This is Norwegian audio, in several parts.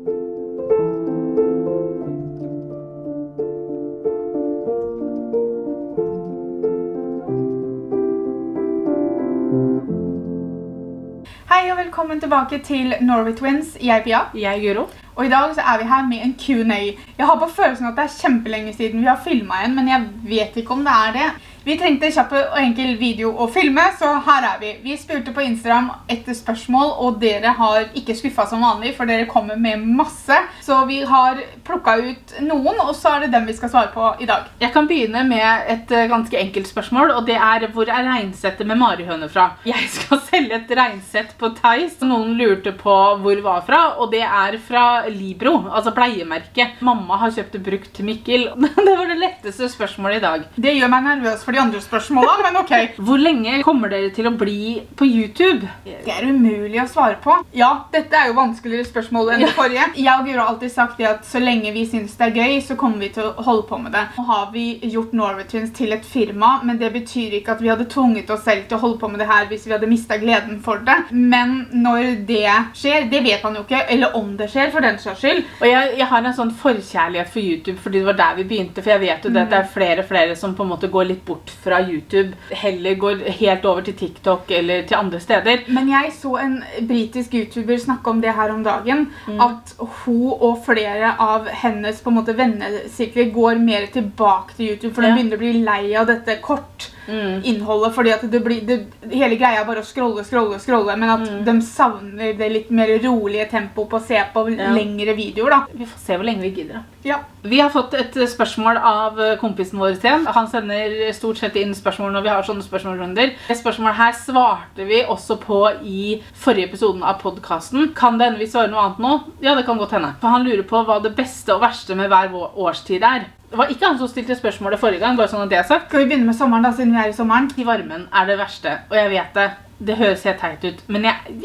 Hei og velkommen tilbake til Norway Twins. Jeg er Pia. Jeg er Guro. Og i dag så er vi her med en Q&A. Jeg har på følelsen at det er kjempelenge siden vi har filmet igjen, men jeg vet ikke om det er det. Vi trengte en kjapp og enkel video å filme, så her er vi. Vi spurte på Instagram etter spørsmål, og dere har ikke skuffet som vanlig, for dere kommer med masse. Så vi har plukket ut noen, og så er det dem vi skal svare på i dag. Jeg kan begynne med et ganske enkelt spørsmål, og det er hvor er regnsettet med marihøne fra? Jeg skal selge et regnsett på Theis. Noen lurte på hvor det var fra, og det er fra Libro, altså bleiemerke. Mamma har kjøpt det brukt til Mikkel. Det var det letteste spørsmålet i dag. Det gjør meg nervøs for de andre spørsmålene, men ok. Hvor lenge kommer dere til å bli på YouTube? Det er umulig å svare på. Ja, dette er jo vanskeligere spørsmål enn det forrige. Jeg og Guro har alltid sagt det at så lenge vi synes det er gøy, så kommer vi til å holde på med det. Nå har vi gjort Norway Twins til et firma, men det betyr ikke at vi hadde tvunget oss selv til å holde på med det her hvis vi hadde mistet gleden for det. Men når det skjer, det vet man jo ikke, eller om det skjer for den saks skyld. Og jeg har en sånn forkjærlighet for YouTube, fordi det var der vi begynte, for jeg vet jo det at det er flere som på en måte går litt bort fra YouTube, heller går helt over til TikTok eller til andre steder. Men jeg så en britisk YouTuber snakke om det her om dagen, at hun og flere av hennes på en måte vennesirkler går mer tilbake til YouTube, for de begynner å bli lei av dette innholdet, fordi at hele greia er bare å scrolle, men at de savner det litt mer rolige tempo på å se på lengre videoer da. Vi får se hvor lenge vi gidder da. Ja. Vi har fått et spørsmål av kompisen vår til. Han sender stort sett inn spørsmål når vi har sånne spørsmålsrunder. Det spørsmålet her svarte vi også på i forrige episoden av podcasten. Kan det hende vi svarer noe annet nå? Ja, det kan godt hende. For han lurer på hva det beste og verste med hver årstid er. Det var ikke han som stilte spørsmålet forrige gang, bare sånn at det er sagt. Skal vi begynne med sommeren da, siden vi er i sommeren? I varmen er det verste, og jeg vet det. Det høres helt teit ut, men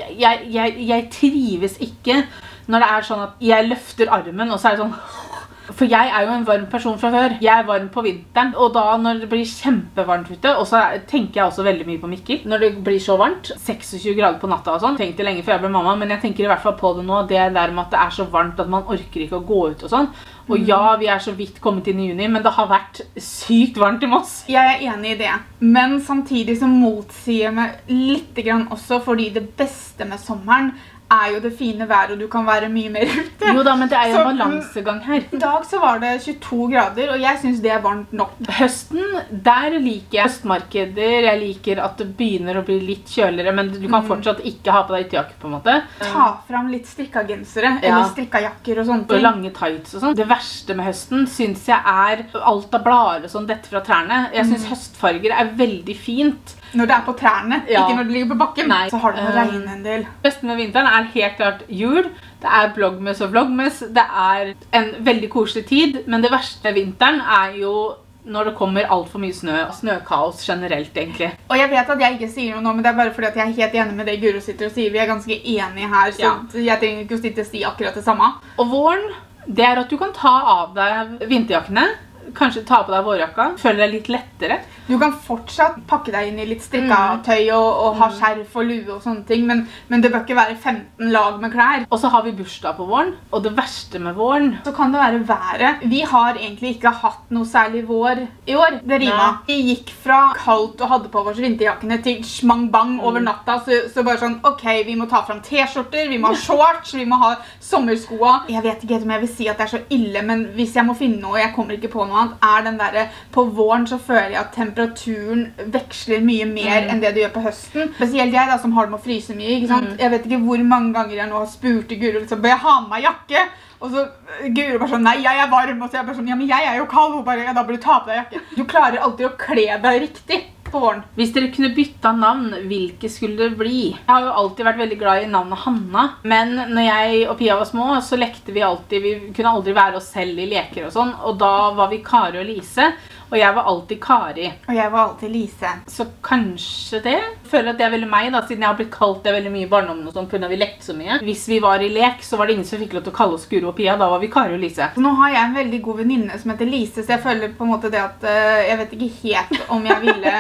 jeg trives ikke når det er sånn at jeg løfter armen, og så er det sånn... For jeg er jo en varm person fra før. Jeg er varm på vinteren, og da når det blir kjempevarmt ute, og så tenker jeg også veldig mye på Mikkel. Når det blir så varmt, 26 grader på natta og sånn, tenkte lenge før jeg ble mamma, men jeg tenker i hvert fall på det nå, det der med at det er så varmt at man orker ikke å gå ut og sånn. Og ja, vi er så vidt kommet inn i juni, men det har vært sykt varmt i Moss. Jeg er enig i det, men samtidig så motsier jeg meg litt grann også, fordi det beste med sommeren er jo det fine været, og du kan være mye mer ute. Jo da, men det er jo en balansegang her. I dag så var det 22 grader, og jeg synes det er varmt nok. Høsten, der liker jeg høstmarkeder. Jeg liker at det begynner å bli litt kjøligere, men du kan fortsatt ikke ha på deg ytterjakke på en måte. Ta fram litt strikka gensere, eller strikka jakker og sånt. Og lange tights og sånn. Det verste med høsten synes jeg er alt av blader og sånn, dette fra trærne. Jeg synes høstfarger er veldig fint. Når det er på trærne, ikke når det ligger på bakken. Nei. Så har det å regne en del. Høsten med vinteren er helt klart jul. Det er blogmess og vlogmess. Det er en veldig koselig tid, men det verste med vinteren er jo når det kommer alt for mye snø. Snøkaos generelt, egentlig. Og jeg vet at jeg ikke sier noe nå, men det er bare fordi at jeg er helt enig med det Guro sitter og sier. Vi er ganske enige her, så jeg trenger ikke å sitte og si akkurat det samme. Og våren, det er at du kan ta av deg vinterjakkene. Kanskje ta på deg vårjakka, føle deg litt lettere. Du kan fortsatt pakke deg inn i litt strikka tøy og ha skjerf og lue og sånne ting, men det bør ikke være 15 lag med klær. Og så har vi bursdag på våren, og det verste med våren så kan det være været. Vi har egentlig ikke hatt noe særlig vår i år. Det rimet. Vi gikk fra kaldt og hadde på vårs vinterjakkene til smang-bang over natta, så bare sånn, ok, vi må ta fram t-skjorter, vi må ha shorts, vi må ha sommerskoa. Jeg vet ikke helt om jeg vil si at det er så ille, men hvis jeg må finne noe, jeg kommer ikke på noe annet, er den der, på våren så føler jeg at temperaturen veksler mye mer enn det det gjør på høsten. Spesielt jeg da, som har det med å fryse mye, ikke sant? Jeg vet ikke hvor mange ganger jeg nå har spurt Guro, liksom, bør jeg ha med meg jakke? Og så Guro bare sånn, nei, jeg er varm, og så jeg bare sånn, ja, men jeg er jo kald, og bare, ja, da bør du ta på deg jakke. Du klarer alltid å kle deg riktig på våren. Hvis dere kunne bytte navn, hvilke skulle det bli? Jeg har jo alltid vært veldig glad i navnet Hanna, men når jeg og Pia var små, så lekte vi alltid, vi kunne aldri være oss selv i leker og sånn, og da var vi Kari og Lise, og jeg var alltid Kari. Og jeg var alltid Lise. Så kanskje det? Jeg føler at det er veldig meg da, siden jeg har blitt kalt det veldig mye i barndommen og sånn, på grunn av vi lekte så mye. Hvis vi var i lek, så var det ingen som fikk lov til å kalle oss Guro og Pia, da var vi Kari og Lise. Nå har jeg en veldig god venninne som heter Lise, så jeg føler på en måte det at jeg vet ikke helt om jeg ville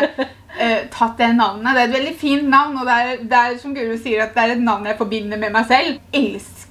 tatt det navnet. Det er et veldig fint navn, og det er som Guro sier, at det er et navn jeg forbinder med meg selv. Elsker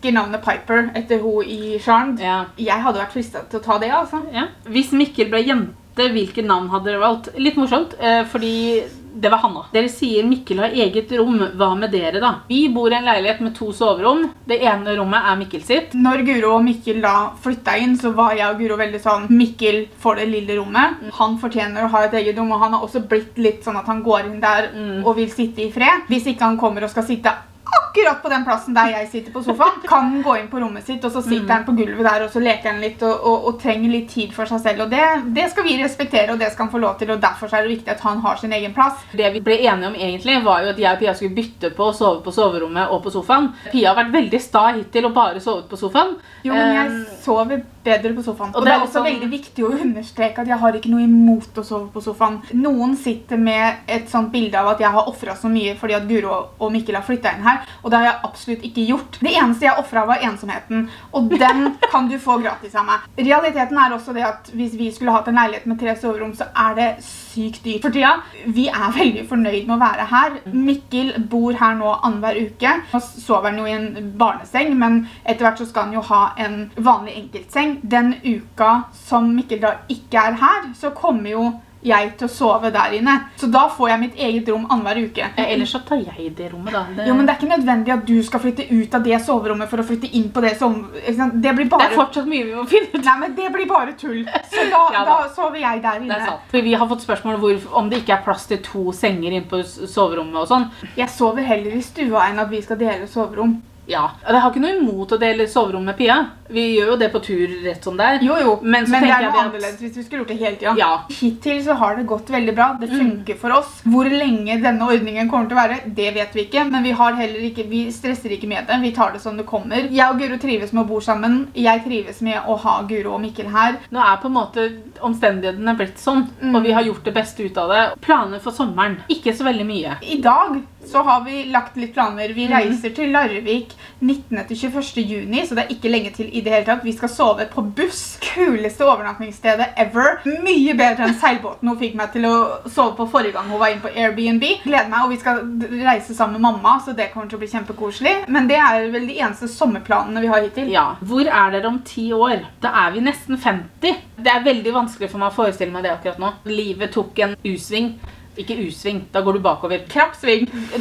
liker navnet Piper etter hun I Charmed. Ja. Jeg hadde vært fristet til å ta det, altså. Ja. Hvis Mikkel ble jente, hvilket navn hadde dere valgt? Litt morsomt, fordi det var Hanna. Dere sier Mikkel har eget rom. Hva med dere da? Vi bor I en leilighet med 2 soverom. Det ene rommet Mikkel sitt. Når Guro og Mikkel da flyttet inn, så var jeg og Guro veldig sånn, Mikkel får det lille rommet. Han fortjener å ha et eget rom, og han har også blitt litt sånn at han går inn der og vil sitte I fred. Hvis ikke han kommer og skal sitte akkurat på den plassen der jeg sitter på sofaen, kan han gå inn på rommet sitt, og så sitter han på gulvet der, og så leker han litt, og trenger litt tid for seg selv, og det skal vi respektere, og det skal han få lov til, og derfor er det viktig at han har sin egen plass. Det vi ble enige om egentlig var jo at jeg og Pia skulle bytte på å sove på soverommet og på sofaen. Pia har vært veldig sta hittil og bare sovet på sofaen. Jo, men jeg sover bedre på sofaen. Og det er også veldig viktig å understreke at jeg har ikke noe imot å sove på sofaen. Noen sitter med et sånt bilde av at jeg har offret så mye fordi at Guro og Mikkel har flyttet inn her, og det har jeg absolutt ikke gjort. Det eneste jeg offret var ensomheten, og den kan du få gratis av meg. Realiteten er også det at hvis vi skulle hatt en leilighet med 3 soverom, så er det sykt dyrt. For tida, vi er veldig fornøyd med å være her. Mikkel bor her nå annenhver uke. Nå sover han jo I en barneseng, men etter hvert så skal han jo ha en vanlig enkeltseng. Den uka som Mikkel da ikke er her, så kommer jo jeg til å sove der inne. Så da får jeg mitt eget rom annenhver uke. Ellers så tar jeg det rommet da. Jo, men det er ikke nødvendig at du skal flytte ut av det soverommet for å flytte inn på det soverommet. Det blir bare... Det er fortsatt mye vi må finne ut. Nei, men det blir bare tull. Så da sover jeg der inne. Det er sant. Vi har fått spørsmål om det ikke er plass til 2 senger inn på soverommet og sånn. Jeg sover heller I stua enn at vi skal dele soverom. Ja, jeg har ikke noe imot å dele soverom med Pia. Vi gjør jo det på tur rett sånn der. Jo, men det er noe at... annerledes hvis vi skulle gjort det hele tiden. Ja. Hittil så har det gått veldig bra. Det funker for oss. Hvor lenge denne ordningen kommer til å være, det vet vi ikke. Men vi stresser ikke med det. Vi tar det som det kommer. Jeg og Guro trives med å bo sammen. Jeg trives med å ha Guro og Mikkel her. Nå er på en måte omstendighetene blitt sånn, og vi har gjort det beste ut av det. Planer for sommeren. Ikke så veldig mye. I dag så har vi lagt litt planer. Vi reiser til Larvik 19. til 21. juni, så det er ikke lenge til I det hele tatt. Vi skal sove på buss. Kuleste overnattingsstedet ever. Mye bedre enn seilbåten hun fikk meg til å sove på forrige gang hun var inne på Airbnb. Gleder meg, og vi skal reise sammen med mamma, så det kommer til å bli kjempekoselig. Men det er vel de eneste sommerplanene vi har hittil. Ja. Hvor er dere om 10 år? Da er vi nesten 50. Det er veldig vanskelig for meg å forestille meg det akkurat nå. Livet tok en U-sving. Ikke U-sving, da går du bakover. Krapp sving.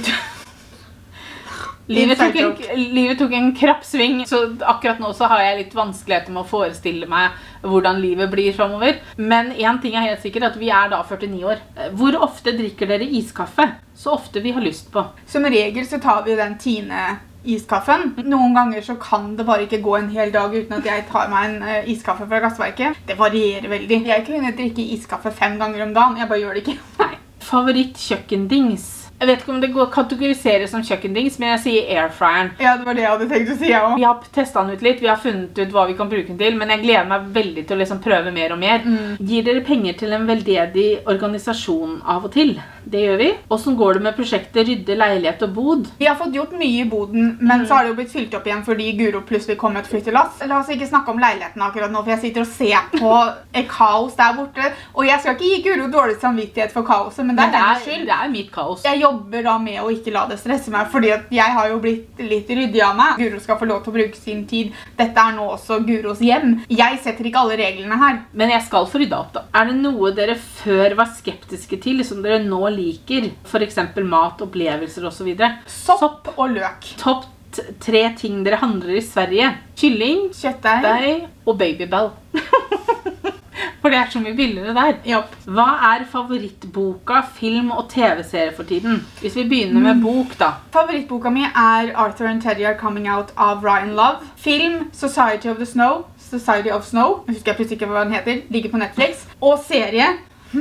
Livet tok en krapp sving, så akkurat nå så har jeg litt vanskeligheter med å forestille meg hvordan livet blir fremover. Men en ting er helt sikkert, at vi er da 49 år. Hvor ofte drikker dere iskaffe? Så ofte vi har lyst på. Som regel så tar vi den Tine iskaffen. Noen ganger så kan det bare ikke gå en hel dag uten at jeg tar meg en iskaffe fra gassverket. Det varierer veldig. Jeg kunne drikke iskaffe 5 ganger om dagen, jeg bare gjør det ikke. Nei. Favoritt kjøkkendings? Jeg vet ikke om det går kategoriseres som kjøkkendings, men jeg sier airfryeren. Ja, det var det jeg hadde tenkt å si, jeg også. Vi har testet den ut litt, vi har funnet ut hva vi kan bruke den til, men jeg gleder meg veldig til å liksom prøve mer og mer. Gir dere penger til en veldedig organisasjon av og til? Det gjør vi. Hvordan går det med prosjektet Rydde leilighet og bod? Vi har fått gjort mye I boden, men så har det jo blitt fylt opp igjen fordi Guro plutselig kom med et flyttelass. La oss ikke snakke om leiligheten akkurat nå, for jeg sitter og ser på et kaos der borte. Og jeg skal ikke gi Guro dårlig samvittighet for kaoset, men det er hennes skyld. Det er mitt kaos. Jeg jobber da med å ikke la det stresse meg, fordi at jeg har jo blitt litt ryddig av meg. Guro skal få lov til å bruke sin tid. Dette er nå også Guros hjem. Jeg setter ikke alle reglene her. Men jeg skal få rydda opp da. Er det noe dere før var skeptiske til, som dere nå liker? For eksempel mat, opplevelser og så videre. Sopp og løk. Topp 3 ting dere handler I Sverige. Kylling, kjøttdeig og Babybel. For det er så mye billigere der. Jopp. Hva er favorittboka, film og TV-serie for tiden? Hvis vi begynner med bok da. Favorittboka mi er Arthur and Teddy Are Coming Out av Ryan Love. Film Society of Snow. Jeg husker plutselig ikke hva den heter. Ligger på Netflix. Og serie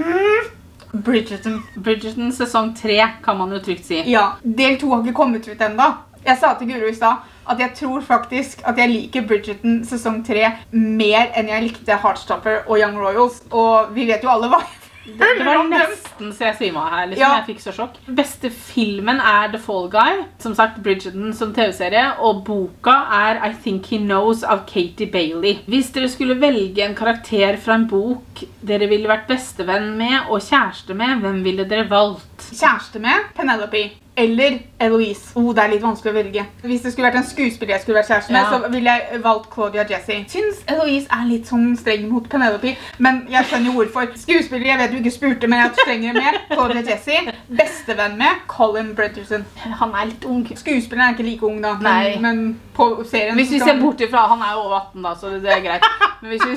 Bridgerton sesong 3 kan man jo trygt si. Ja, del 2 har ikke kommet ut enda. Jeg sa til Guro I sted at jeg tror faktisk at jeg liker Bridgerton sesong 3 mer enn jeg likte Heartstopper og Young Royals. Og vi vet jo alle hva Det var nesten så jeg svima her, liksom. Jeg fikk så sjokk. Beste filmen er The Fall Guy, som sagt Bridgerton som TV-serie, og boka er I Think He Knows av Katie Bailey. Hvis dere skulle velge en karakter fra en bok dere ville vært bestevenn med og kjæreste med, hvem ville dere valgt? Kjæreste med Penelope. eller Eloise. Det er litt vanskelig å velge. Hvis det skulle vært en skuespiller jeg skulle vært kjæreste med, så ville jeg valgt Claudia Jessie. Syns Eloise er litt sånn streng mot Penelope, men jeg skjønner jo hvorfor. Skuespiller, jeg vet du ikke spurte, men jeg er strengere med Claudia Jessie. Bestevenn med Colin Bretterson. Han er litt ung. Skuespilleren er ikke like ung da, men på serien... Hvis vi ser bort ifra, han er jo over 18 da, så det er greit. Men hvis vi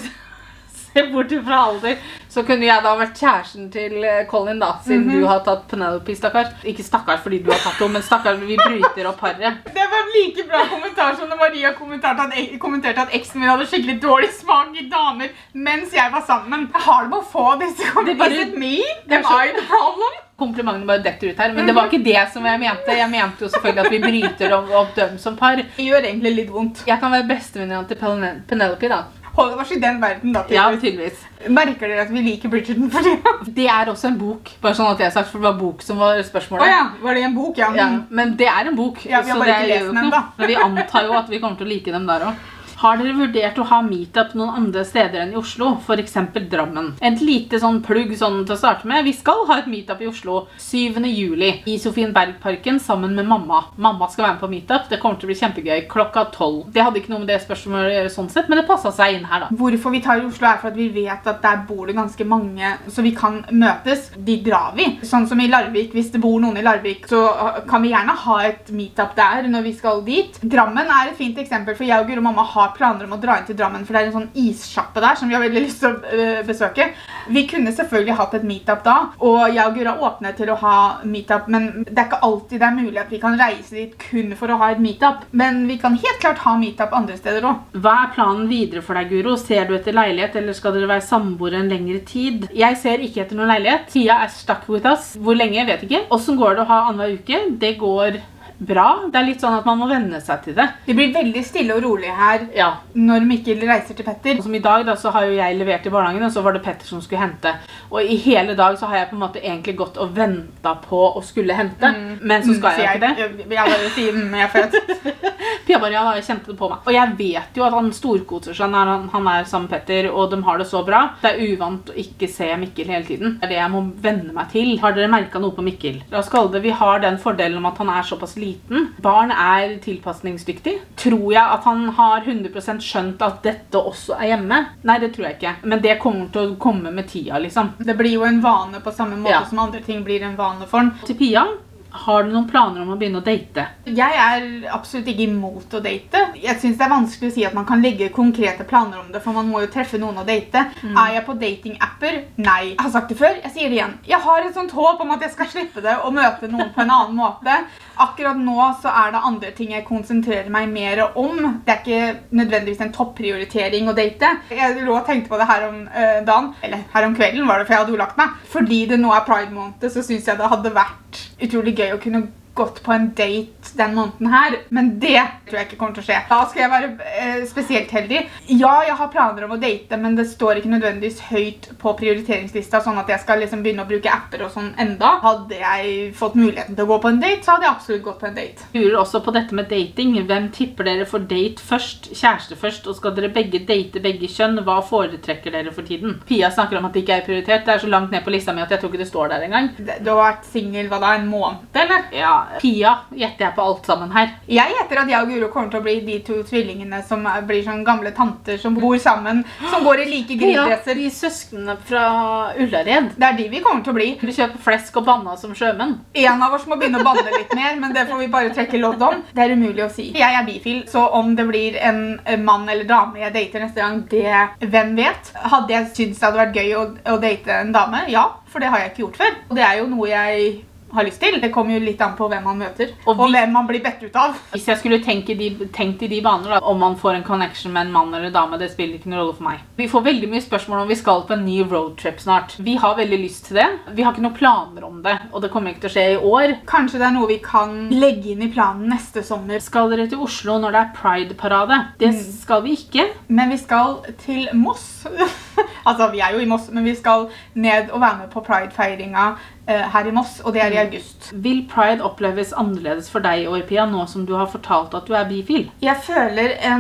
ser bort ifra alder, så kunne jeg da vært kjæresten til Colin da, siden du har tatt Penelope, stakkars. Ikke stakkars fordi du har tatt henne, men stakkars vi bryter opp paret. Det var like bra kommentar som da Maria kommenterte at eksen min hadde skikkelig dårlig smak i damer mens jeg var sammen. Jeg har det med å få disse kommentarene. Is it me? Am I the problem? Komplimentene bare detter ut her, men det var ikke det som jeg mente. Jeg mente jo selvfølgelig at vi bryter opp dem som par. Det gjør egentlig litt vondt. Jeg kan være bestevenninna til Penelope da. Holder oss i den verden da, tydeligvis. Ja, tydeligvis. Merker dere at vi liker Bridgerton for det? Det er også en bok, bare sånn at jeg har sagt, for det var bok som var spørsmålet. Åja, var det en bok? Ja. Men det er en bok, ja, vi har bare ikke lest den da. Men vi antar jo at vi kommer til å like dem der også. Har dere vurdert å ha meetup noen andre steder enn i Oslo, for eksempel Drammen? Et lite sånn plugg sånn til å starte med. Vi skal ha et meetup i Oslo 7. juli i Sofienbergparken sammen med mamma. Mamma skal være med på meetup. Det kommer til å bli kjempegøy klokka 12. Det hadde ikke noe med det spørsmålet å gjøre sånn sett, men det passet seg inn her da. Hvorfor vi tar i Oslo er for at vi vet at der bor det ganske mange, så vi kan møtes. De drar vi. Sånn som i Larvik, hvis det bor noen i Larvik, så kan vi gjerne ha et meetup der når vi skal dit. Drammen er et fint eksempel, for jeg og Guro og mamma har planer om å dra inn til Drammen, for det er en sånn issjappe der som vi har veldig lyst til å besøke. Vi kunne selvfølgelig hatt et meetup da, og jeg og Guro er åpne til å ha meetup, men det er ikke alltid det er mulig at vi kan reise dit kun for å ha et meetup. Men vi kan helt klart ha meetup andre steder også. Hva er planen videre for deg, Guro? Ser du etter leilighet, eller skal dere være samboere en lengre tid? Jeg ser ikke etter noen leilighet. Tia er stuck with us. Hvor lenge, jeg vet ikke. Hvordan går det å ha annenhver uke? Det går bra. Det er litt sånn at man må venne seg til det. Det blir veldig stille og rolig her når Mikkel reiser til Petter. Som i dag da, så har jo jeg levert i barnehagen, og så var det Petter som skulle hente. Og i hele dag så har jeg på en måte egentlig gått og ventet på å skulle hente. Men så skal jeg ikke det. Jeg bare sier jeg er født. Pia bare, ja, jeg kjente det på meg. Og jeg vet jo at han storkoser seg når han er sammen med Petter, og de har det så bra. Det er uvant å ikke se Mikkel hele tiden. Det er det jeg må venne meg til. Har dere merket noe på Mikkel? La oss kalle det, vi har den fordelen om at han er såpass liten. Barn er tilpasningsdyktig. Tror jeg at han har 100% skjønt at dette også er hjemme? Nei, det tror jeg ikke. Men det kommer til å komme med tida, liksom. Det blir jo en vane på samme måte som andre ting blir en vane for den. Til Pia, har du noen planer om å begynne å date? Jeg er absolutt ikke imot å date. Jeg synes det er vanskelig å si at man kan legge konkrete planer om det, for man må jo treffe noen å date. Er jeg på dating-apper? Nei. Jeg har sagt det før, jeg sier det igjen. Jeg har et sånt håp om at jeg skal slippe det og møte noen på en annen måte. Akkurat nå så er det andre ting jeg konsentrerer meg mer om. Det er ikke nødvendigvis en topprioritering å date. Jeg lå og tenkte på det her om dagen, eller her om kvelden var det, for jeg hadde jo lagt meg. Fordi det nå er Pride-måned, så synes jeg det hadde vært utrolig gøy å kunne gått på en date den måneden her, men det tror jeg ikke kommer til å skje. Da skal jeg være spesielt heldig. Ja, jeg har planer om å date, men det står ikke nødvendigvis høyt på prioriteringslista, sånn at jeg skal liksom begynne å bruke apper og sånn enda. Hadde jeg fått muligheten til å gå på en date, så hadde jeg absolutt gått på en date. Jeg lurer også på dette med dating. Hvem tipper dere for date først, kjæreste først, og skal dere begge date begge kjønn? Hva foretrekker dere for tiden? Pia snakker om at det ikke er prioritert. Det er så langt ned på lista mi at jeg tror ikke det står der engang. Du har vært single, hva da, en måned, eller? Ja. Pia gjetter jeg på alt sammen her. Jeg gjetter at jeg og Guro kommer til å bli de to tvillingene som blir sånn gamle tanter som bor sammen, som går i like grilldresser. Ja, de søskene fra Ullared. Det er de vi kommer til å bli. Vi kjøper flesk og banna som sjømenn. En av oss må begynne å banne litt mer, men det får vi bare trekke lodd om. Det er umulig å si. Jeg er bifil, så om det blir en mann eller dame jeg dater neste gang, det hvem vet. Hadde jeg syntes det hadde vært gøy å date en dame? Ja, for det har jeg ikke gjort før. Og det er jo noe jeg har lyst til. Det kommer jo litt an på hvem man møter, og hvem man blir bedt ut av. Hvis jeg skulle tenkt i de baner da, om man får en connection med en mann eller dame, det spiller ikke noen rolle for meg. Vi får veldig mye spørsmål om vi skal på en ny roadtrip snart. Vi har veldig lyst til det. Vi har ikke noen planer om det, og det kommer ikke til å skje i år. Kanskje det er noe vi kan legge inn i planen neste sommer. Skal dere til Oslo når det er Pride-parade? Det skal vi ikke. Men vi skal til Moss. Altså, vi er jo i Moss, men vi skal ned og være med på Pride-feiringa her i Moss, og det er i august. Vil Pride oppleves annerledes for deg i år, Pia, nå som du har fortalt at du er bifil? Jeg føler en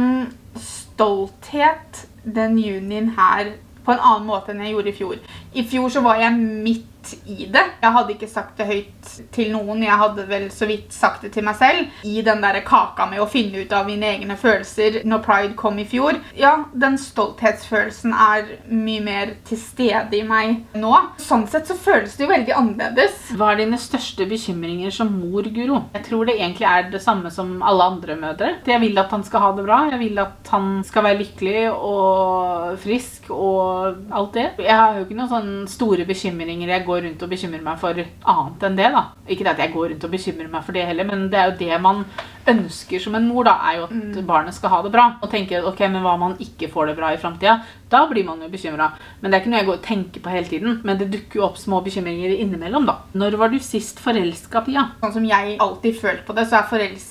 stolthet den junien her på en annen måte enn jeg gjorde i fjor. I fjor så var jeg midt midt i det. Jeg hadde ikke sagt det høyt til noen, jeg hadde vel så vidt sagt det til meg selv. I den der kaka med å finne ut av mine egne følelser når Pride kom i fjor. Ja, den stolthetsfølelsen mye mer til stede i meg nå. Sånn sett så føles det jo veldig annerledes. Hva dine største bekymringer som mor, Guro? Jeg tror det egentlig det samme som alle andre mødre. Jeg vil at han skal ha det bra, jeg vil at han skal være lykkelig og frisk og alt det. Jeg har jo ikke noen sånne store bekymringer jeg går rundt og bekymrer meg for annet enn det da. Ikke at jeg går rundt og bekymrer meg for det heller, men det jo det man ønsker som en mor da, jo at barnet skal ha det bra. Og tenker, ok, men hva man ikke får det bra i fremtiden, da blir man jo bekymret. Men det ikke noe jeg går og tenker på hele tiden, men det dukker jo opp små bekymringer innimellom da. Når var du sist forelsket, Pia? Sånn som jeg alltid følt på det, så forelskelse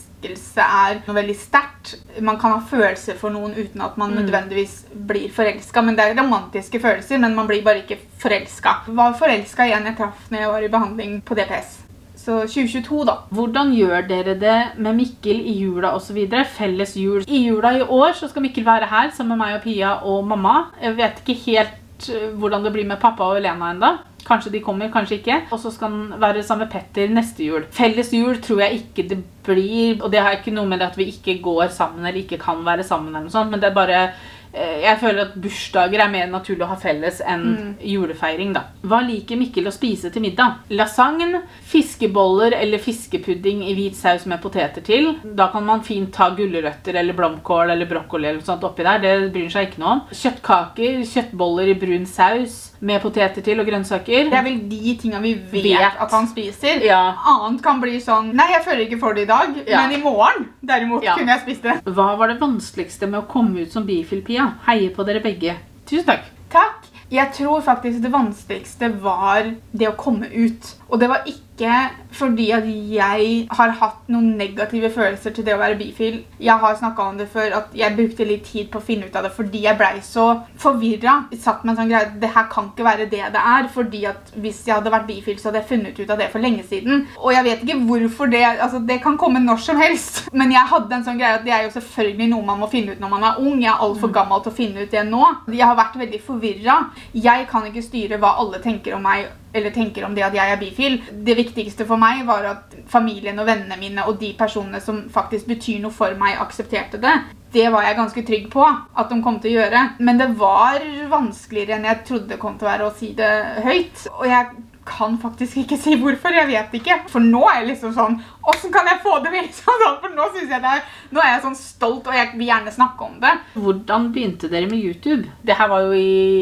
noe veldig sterkt. Man kan ha følelser for noen uten at man nødvendigvis blir forelsket, men det romantiske følelser, men man blir bare ikke forelsket. Jeg var forelsket igjen jeg traff når jeg var i behandling på DPS. Så 2022 da. Hvordan gjør dere det med Mikkel i jula og så videre? Felles jul. I jula i år så skal Mikkel være her sammen med meg og Pia og mamma. Jeg vet ikke helt hvordan det blir med pappa og Elena enda. Kanskje de kommer, kanskje ikke. Og så skal han være sammen med Petter neste jul. Felles jul tror jeg ikke det blir, og det har ikke noe med det at vi ikke går sammen eller ikke kan være sammen eller noe sånt, men det bare, jeg føler at bursdager mer naturlig å ha felles enn julefeiring da. Hva liker Mikkel å spise til middag? Lasagne, fiskeboller eller fiskepudding i hvit saus med poteter til. Da kan man fint ta gullerøtter eller blomkål eller brokkoli eller sånt oppi der. Det bryr seg ikke noe om. Kjøttkaker, kjøttboller i brun saus med poteter til og grønnsaker. Det vel de tingene vi vet at han spiser. Ja. Annet kan bli sånn, nei, jeg føler ikke for det i dag, men i morgen, derimot, kunne jeg spist det. Hva var det vanskeligste med å komme ut som bifil, Pia? Heier på dere begge. Tusen takk. Takk. Jeg tror faktisk det vanskeligste var det å komme ut. Og det var ikke fordi at jeg har hatt noen negative følelser til det å være bifil. Jeg har snakket om det før, at jeg brukte litt tid på å finne ut av det, fordi jeg ble så forvirret. Jeg satt med en sånn greie, det her kan ikke være det det fordi at hvis jeg hadde vært bifil, så hadde jeg funnet ut av det for lenge siden. Og jeg vet ikke hvorfor det, altså det kan komme når som helst. Men jeg hadde en sånn greie at det jo selvfølgelig noe man må finne ut når man ung. Jeg alt for gammel til å finne ut det nå. Jeg har vært veldig forvirret. Jeg kan ikke styre hva alle tenker om meg, eller tenker om det at jeg bifil. Det viktigste for meg var at familien og vennene mine og de personene som faktisk betyr noe for meg aksepterte det. Det var jeg ganske trygg på at de kom til å gjøre. Men det var vanskeligere enn jeg trodde det kom til å være å si det høyt. Og jeg kan faktisk ikke si hvorfor, jeg vet ikke. For nå jeg liksom sånn, hvordan kan jeg få det med? For nå synes jeg nå jeg sånn stolt, og jeg vil gjerne snakke om det. Hvordan begynte dere med YouTube? Det her var jo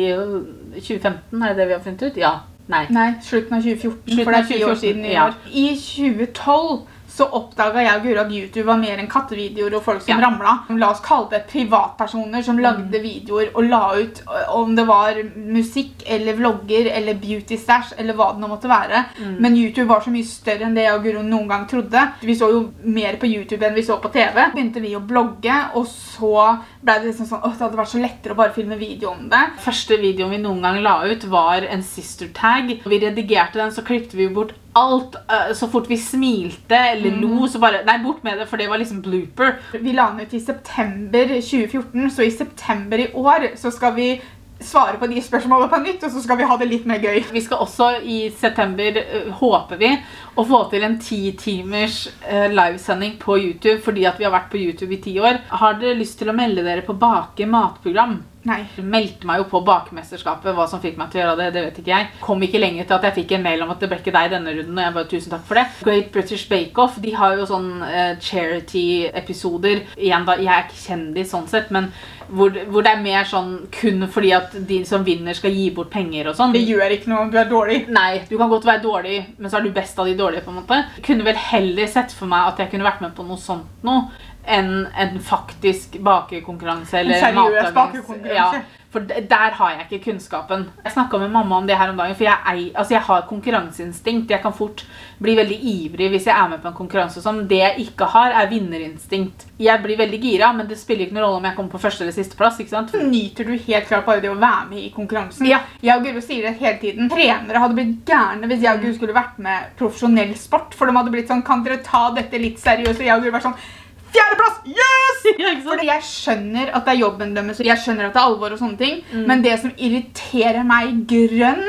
i 2015, det vi har funnet ut? Ja. Nei, slutten av 2014, for det 10 år siden i år. I 2012 så oppdaget jeg og Guro at YouTube var mer enn kattevideoer og folk som ramlet. La oss kalle det privatpersoner som lagde videoer og la ut om det var musikk eller vlogger eller beauty stash eller hva det nå måtte være. Men YouTube var så mye større enn det jeg og Guro noen gang trodde. Vi så jo mer på YouTube enn vi så på TV. Begynte vi å blogge, og så ble det liksom sånn, det hadde vært så lettere å bare filme video om det. Første videoen vi noen gang la ut var en sister tag. Vi redigerte den, så klippte vi bort alt. Så fort vi smilte eller lo, så bare, nei, bort med det, for det var liksom blooper. Vi la den ut i september 2014, så i september i år så skal vi svare på de spørsmålene på nytt, og så skal vi ha det litt mer gøy. Vi skal også i september, håper vi, å få til en 10 timers livesending på YouTube, fordi at vi har vært på YouTube i 10 år. Har dere lyst til å melde dere på Bake matprogram? Nei. Jeg meldte meg jo på bakemesterskapet, hva som fikk meg til å gjøre det, det vet ikke jeg. Kom ikke lenger til at jeg fikk en mail om at det ble ikke deg denne runden, og jeg bare tusen takk for det. Great British Bake Off, de har jo sånn charity-episoder. Igjen da, jeg ikke kjendis sånn sett, men hvor det mer sånn kun fordi at de som vinner skal gi bort penger og sånn. Det gjør ikke noe om du dårlig. Nei, du kan godt være dårlig, men så du best av de dårlige på en måte. Jeg kunne vel heller sett for meg at jeg kunne vært med på noe sånt nå, enn en faktisk bakekonkurranse eller seriøs bakekonkurranse. Ja, for der har jeg ikke kunnskapen. Jeg snakket med mamma om det her om dagen, for jeg har konkurranseinstinkt. Jeg kan fort bli veldig ivrig hvis jeg med på en konkurranse som det jeg ikke har vinnerinstinkt. Jeg blir veldig gira, men det spiller ikke noen rolle om jeg kommer på første eller siste plass, ikke sant? Nyter du helt klart bare det å være med i konkurransen? Ja. Jeg og Guro sier det hele tiden. Trenere hadde blitt gærne hvis jeg og Guro skulle vært med profesjonell sport, for de hadde blitt sånn, kan dere ta dette litt seriøst? Og jeg og Guro var sånn, 4. plass, yes! Fordi jeg skjønner at det jobben deres, jeg skjønner at det alvor og sånne ting, men det som irriterer meg grønn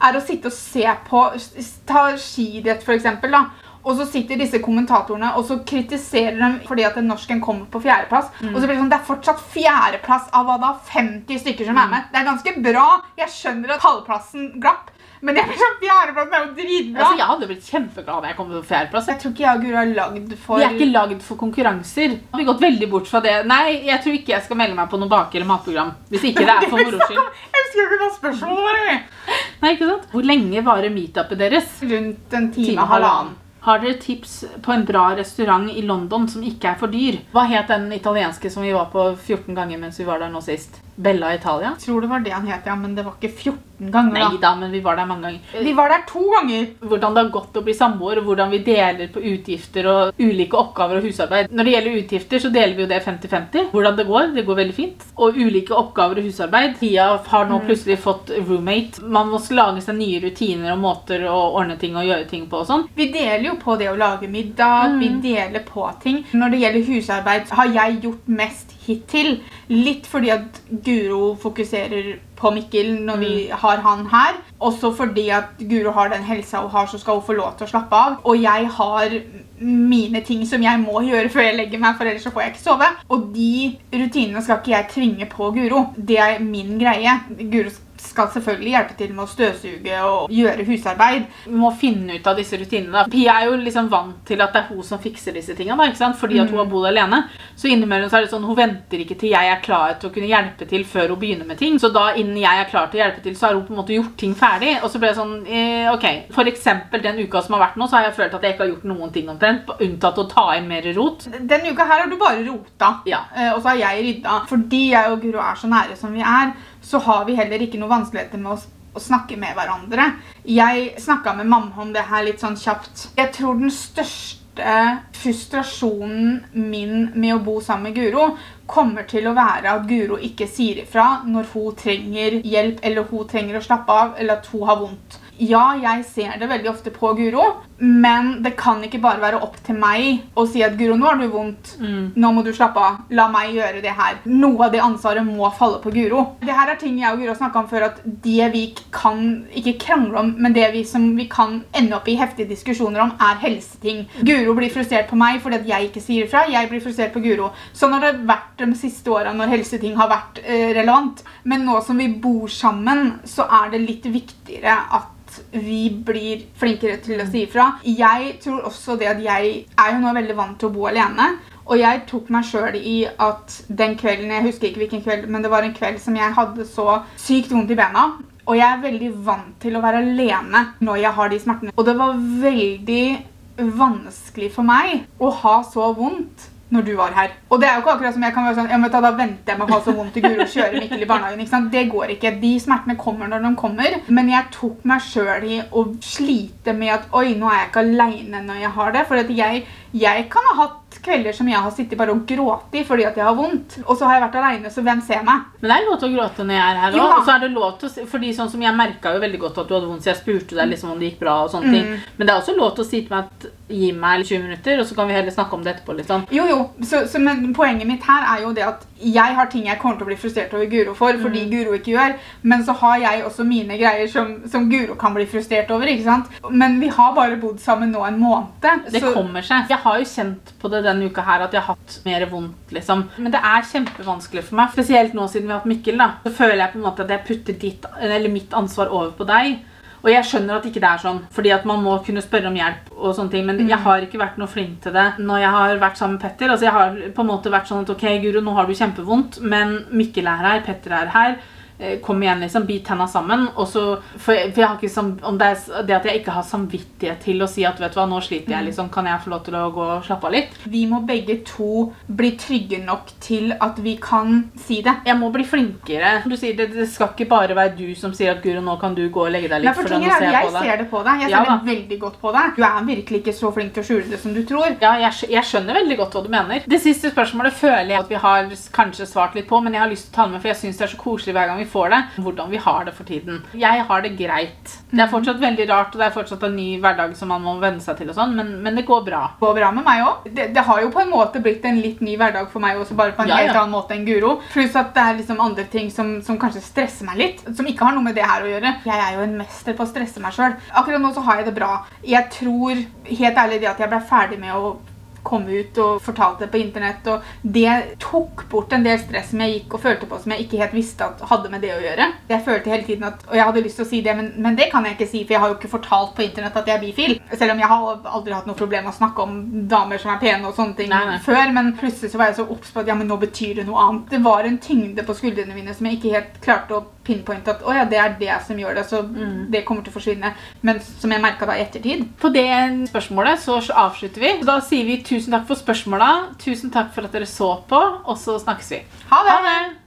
å sitte og se på, ta skiidrett for eksempel da, og så sitter disse kommentatorene, og så kritiserer de fordi at norsken kommer på 4. plass. Og så blir det sånn, det er fortsatt 4. plass av hva da? 50 stykker som er med. Det er ganske bra. Jeg skjønner at halvplassen glapp, men jeg blir sånn 4. plass, det er jo dritbra. Altså, jeg hadde blitt kjempeglad da jeg kom på 4. plass. Jeg tror ikke jeg og Guro er lagd for... Vi er ikke lagd for konkurranser. Vi har gått veldig bort fra det. Nei, jeg tror ikke jeg skal melde meg på noe bake- eller matprogram, hvis ikke det er for moro skyld. Jeg husker ikke hva spørsmålet var. Nei, ikke sant? Hvor lenge varer meetupet deres? Rundt en time og halvannen. Har dere tips på en bra restaurant i London som ikke er for dyr? Hva het den italienske som vi var på 14 ganger mens vi var der nå sist? Bella Italia? Jeg tror det var det han het, ja, men det var ikke 14 ganger da. Nei da, men vi var der mange ganger. Vi var der 2 ganger. Hvordan det har gått å bli samboer, og hvordan vi deler på utgifter og ulike oppgaver og husarbeid. Når det gjelder utgifter, så deler vi jo det 50-50. Hvordan det går veldig fint. Og ulike oppgaver og husarbeid. Pia har nå plutselig fått roommate. Man må lage seg nye rutiner og måter å ordne ting og gjøre ting på og sånn. Vi deler jo på det å lage middag, vi deler på ting. Når det gjelder husarbeid, har jeg gjort mest hittil. Litt fordi at Guro fokuserer på Mikkel når vi har han her. Også fordi at Guro har den helsa hun har, så skal hun få lov til å slappe av. Og jeg har mine ting som jeg må gjøre før jeg legger meg, for ellers så får jeg ikke sove. Og de rutinene skal ikke jeg tvinge på Guro. Det er min greie. Guro skal selvfølgelig hjelpe til med å støvsuge og gjøre husarbeid. Vi må finne ut av disse rutinene da. Pia er jo liksom vant til at det er hun som fikser disse tingene da, ikke sant? Fordi at hun har bodd alene. Så innimellom så er det sånn, hun venter ikke til jeg er klar til å kunne hjelpe til før hun begynner med ting. Så da innen jeg er klar til å hjelpe til, så har hun på en måte gjort ting ferdig. Og så ble det sånn, ok. For eksempel den uka som har vært nå, så har jeg følt at jeg ikke har gjort noen ting omtrent, unntatt å ta inn mer rot. Den uka her har du bare rota. Ja. Og så har jeg rydda. Fordi jeg og Guro er så nære som vi er, så har vi heller ikke noe vanskeligheter med å snakke med hverandre. Jeg snakket med mamma om det her litt sånn kjapt. Jeg tror den største frustrasjonen min med å bo sammen med Guro kommer til å være at Guro ikke sier ifra når hun trenger hjelp, eller hun trenger å slappe av, eller at hun har vondt. Ja, jeg ser det veldig ofte på Guro, men det kan ikke bare være opp til meg å si at Guro, nå har du vondt, nå må du slappe av, la meg gjøre det her. Noe av det ansvaret må falle på Guro. Det her er ting jeg og Guro snakket om før, at det vi kan, ikke krangle om, men det som vi kan ende opp i heftige diskusjoner om, er helseting. Guro blir frustrert på meg fordi at jeg ikke sier ifra, jeg blir frustrert på Guro. Sånn har det vært de siste årene når helseting har vært relevant. Men nå som vi bor sammen, så er det litt viktigere at vi blir flinkere til å si ifra. Jeg tror også det at jeg er jo nå veldig vant til å bo alene, og jeg tok meg selv i at den kvelden, jeg husker ikke hvilken kveld, men det var en kveld som jeg hadde så sykt vondt i bena, og jeg er veldig vant til å være alene når jeg har de smertene. Og det var veldig vanskelig for meg å ha så vondt når du var her. Og det er jo ikke akkurat som jeg kan være sånn, ja, men da venter jeg med å ha så vondt til Guro og kjøre Mikkel i barnehagen, ikke sant? Det går ikke. De smertene kommer når de kommer, men jeg tok meg selv i å slite med at, oi, nå er jeg ikke alene når jeg har det, for at jeg kan ha hatt kvelder som jeg har sittet bare og grått i fordi at jeg har vondt. Og så har jeg vært alene, så hvem ser meg? Men det er lov til å gråte når jeg er her også. Og så er det lov til å, fordi sånn som jeg merket jo veldig godt at du hadde vondt, så jeg spurte deg liksom om det gikk bra og sånne ting. Men det er også lov til å si til meg at gi meg 20 minutter, og så kan vi heller snakke om det etterpå liksom. Jo, men poenget mitt her er jo det at jeg har ting jeg kommer til å bli frustrert over Guro for, fordi Guro ikke gjør, men så har jeg også mine greier som Guro kan bli frustrert over, ikke sant? Men vi har bare bodd sammen nå en måned. Det kommer seg. Jeg har jo kjent på det denne uka her at jeg har hatt mer vondt, liksom. Men det er kjempevanskelig for meg, spesielt nå siden vi har hatt Mikkel da. Så føler jeg på en måte at jeg putter mitt ansvar over på deg. Og jeg skjønner at ikke det er sånn, fordi at man må kunne spørre om hjelp og sånne ting, men jeg har ikke vært noe flink til det når jeg har vært sammen med Petter. Altså jeg har på en måte vært sånn at, ok Guro, nå har du kjempevondt, men Mikkel er her, Petter er her. Kom igjen liksom, bit henne sammen. Og så, for jeg har ikke om det er det at jeg ikke har samvittighet til å si at, vet du hva, nå sliter jeg liksom, kan jeg få lov til å gå og slappe av litt? Vi må begge to bli trygge nok til at vi kan si det. Jeg må bli flinkere. Du sier det skal ikke bare være du som sier at Guro, nå kan du gå og legge deg litt. Nei, for ting er, jeg ser det på deg. Jeg ser det veldig godt på deg. Du er virkelig ikke så flink til å skjule det som du tror. Ja, jeg skjønner veldig godt hva du mener. Det siste spørsmålet føler jeg at vi har kanskje svart litt på, men jeg har lyst til å ta det med, for jeg synes det er så koselig hver gang vi vi får det, hvordan vi har det for tiden. Jeg har det greit. Det fortsatt veldig rart, og det fortsatt en ny hverdag som man må venne seg til og sånn, men det går bra. Det går bra med meg også. Det har jo på en måte blitt en litt ny hverdag for meg også, bare på en helt annen måte enn Guro. Pluss at det liksom andre ting som kanskje stresser meg litt, som ikke har noe med det her å gjøre. Jeg jo en mester på å stresse meg selv. Akkurat nå så har jeg det bra. Jeg tror helt ærlig det at jeg ble ferdig med å komme ut og fortalte det på internett, og det tok bort en del stress som jeg gikk og følte på, som jeg ikke helt visste at hadde med det å gjøre. Jeg følte hele tiden at, og jeg hadde lyst til å si det, men det kan jeg ikke si, for jeg har jo ikke fortalt på internett at jeg bifil. Selv om jeg har aldri hatt noe problem å snakke om damer som pene og sånne ting før, men plutselig så var jeg så obs på at ja, men nå betyr det noe annet. Det var en tyngde på skuldrene mine som jeg ikke helt klarte å pinpointe at, åja, det det som gjør det, så det kommer til å forsvinne, men som jeg merket da i ettertid. På det spørsmålet så avslutter vi. Så da sier vi tusen takk for spørsmålene, tusen takk for at dere så på, og så snakkes vi. Ha det!